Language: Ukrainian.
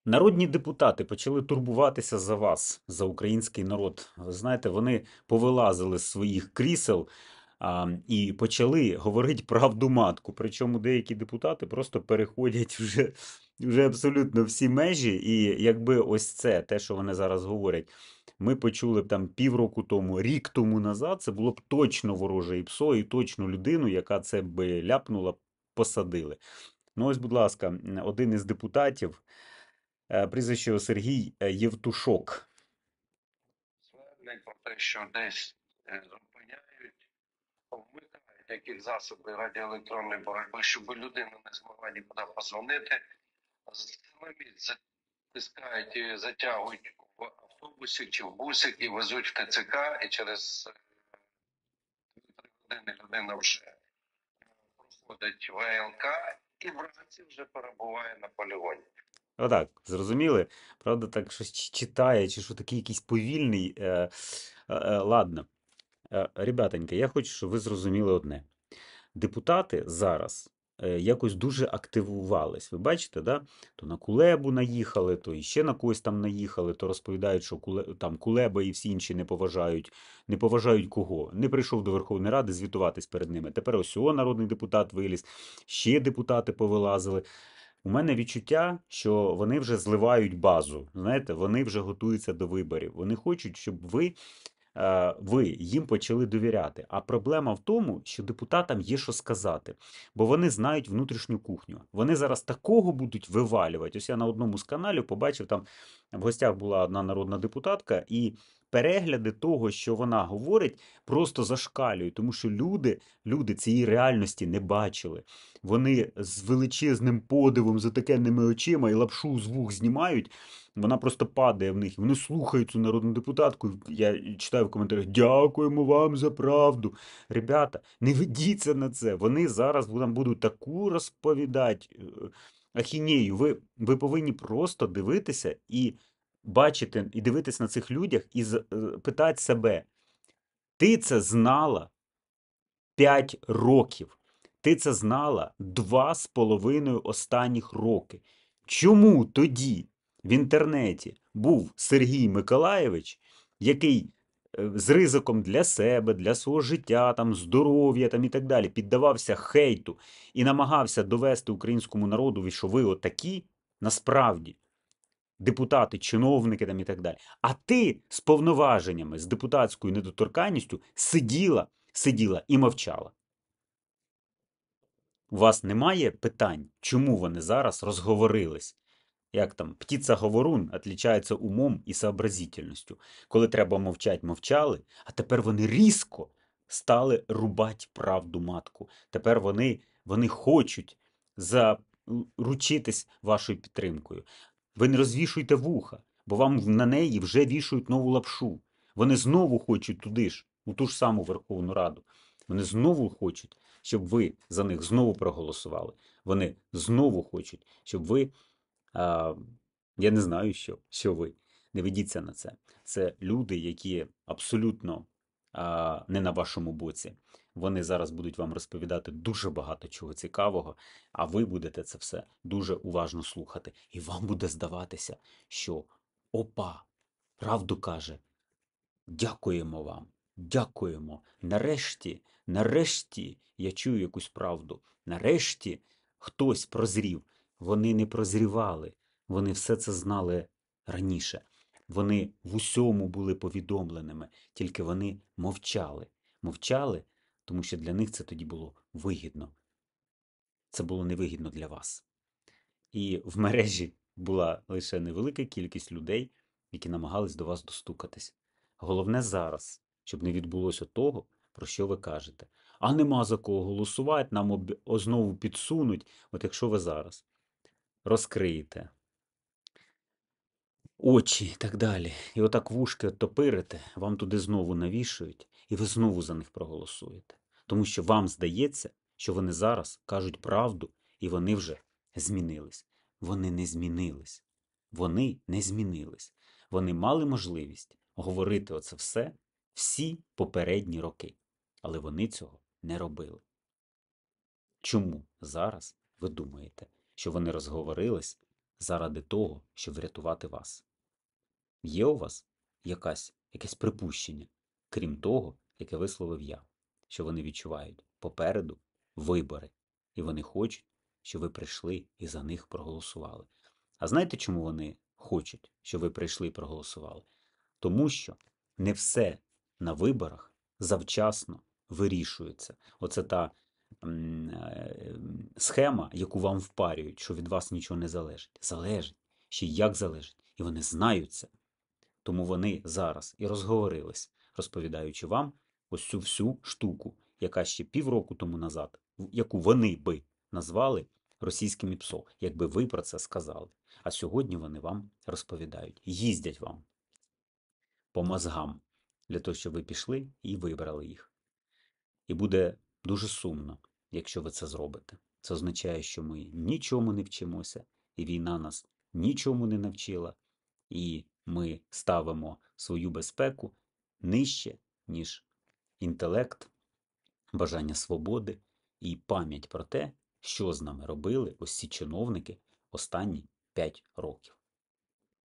Народні депутати почали турбуватися за вас, за український народ. Ви знаєте, вони повилазили з своїх крісел і почали говорити правду матку. Причому деякі депутати просто переходять вже абсолютно всі межі. І якби ось це, те, що вони зараз говорять, ми почули б там півроку тому, рік тому назад, це було б точно вороже і псо, і точно людину, яка це би ляпнула, посадили. Ну ось, будь ласка, один із депутатів. Прізвище його Сергій Євтушок. Звернень про те, що десь зупиняють, вмикають якісь засоби радіоелектронної боротьби, щоб людина не змогла нікуди позвонити. З місць затискають і затягують в автобусі чи в бусик і везуть в ТЦК, і через 2-3 години людина вже проходить ВЛК і вранці вже перебуває на полігоні. Отак, зрозуміли? Правда, так щось читає, чи що такий якийсь повільний. Ладно. Ребятоньки, я хочу, щоб ви зрозуміли одне. Депутати зараз якось дуже активувались. Ви бачите, да? То на Кулебу наїхали, то іще на когось там наїхали, то розповідають, що там Кулеба і всі інші не поважають. Не поважають кого? Не прийшов до Верховної Ради звітуватись перед ними. Тепер ось о, народний депутат виліз, ще депутати повилазили. У мене відчуття, що вони вже зливають базу. Знаєте, вони вже готуються до виборів. Вони хочуть, щоб ви їм почали довіряти. А проблема в тому, що депутатам є що сказати, бо вони знають внутрішню кухню. Вони зараз такого будуть вивалювати. Ось я на одному з каналів побачив, там в гостях була одна народна депутатка, і перегляди того, що вона говорить, просто зашкалюють, тому що люди цієї реальності не бачили. Вони з величезним подивом, затекенними очима і лапшу з вух знімають. Вона просто падає в них. Вони слухають цю народну депутатку. Я читаю в коментарях: дякуємо вам за правду. Ребята, не ведіться на це. Вони зараз вам будуть таку розповідати ахінею. Ви повинні просто дивитися і бачити, і дивитися на цих людях і питати себе: ти це знала 5 років. Ти це знала 2,5 останніх роки. Чому тоді в інтернеті був Сергій Миколайович, який з ризиком для себе, для свого життя, там, здоров'я там, і так далі, піддавався хейту і намагався довести українському народу, що ви отакі, насправді, депутати, чиновники там, і так далі. А ти з повноваженнями, з депутатською недоторканністю сиділа і мовчала. У вас немає питань, чому вони зараз розговорились? Як там, птиця-говорун отличається умом і сообразительністю. Коли треба мовчать, мовчали, а тепер вони різко стали рубати правду матку. Тепер вони хочуть заручитись вашою підтримкою. Ви не розвішуйте вуха, бо вам на неї вже вішають нову лапшу. Вони знову хочуть туди ж, у ту ж саму Верховну Раду. Вони знову хочуть, щоб ви за них знову проголосували. Вони знову хочуть, щоб ви, а, я не знаю, що ви. Не ведіться на це. Це люди, які абсолютно не на вашому боці. Вони зараз будуть вам розповідати дуже багато чого цікавого, а ви будете це все дуже уважно слухати. І вам буде здаватися, що опа, правду каже, дякуємо вам, дякуємо. Нарешті я чую якусь правду. Нарешті хтось прозрів. Вони не прозрівали, вони все це знали раніше. Вони в усьому були повідомленими, тільки вони мовчали. Мовчали, тому що для них це тоді було вигідно. Це було невигідно для вас. І в мережі була лише невелика кількість людей, які намагались до вас достукатись. Головне зараз, щоб не відбулося того, про що ви кажете. А нема за кого голосувати, нам знову підсунуть. От якщо ви зараз розкриєте очі і так далі, і отак вушки топирите, вам туди знову навішують, і ви знову за них проголосуєте. Тому що вам здається, що вони зараз кажуть правду, і вони вже змінились. Вони не змінились. Вони не змінились. Вони мали можливість говорити оце все всі попередні роки. Але вони цього не робили. Чому зараз ви думаєте, що вони розговорились заради того, щоб врятувати вас. Є у вас якесь припущення, крім того, яке висловив я, що вони відчувають попереду вибори, і вони хочуть, щоб ви прийшли і за них проголосували. А знаєте, чому вони хочуть, щоб ви прийшли і проголосували? Тому що не все на виборах завчасно вирішується. Оце та схема, яку вам впарюють, що від вас нічого не залежить. Залежить. Ще й як залежить. І вони знають це. Тому вони зараз і розговорились, розповідаючи вам ось цю всю штуку, яка ще півроку тому назад, яку вони би назвали російським ПСО, якби ви про це сказали. А сьогодні вони вам розповідають, їздять вам по мозгам для того, щоб ви пішли і вибрали їх. І буде дуже сумно, якщо ви це зробите. Це означає, що ми нічому не вчимося, і війна нас нічому не навчила, і ми ставимо свою безпеку нижче, ніж інтелект, бажання свободи і пам'ять про те, що з нами робили ось ці чиновники останні 5 років.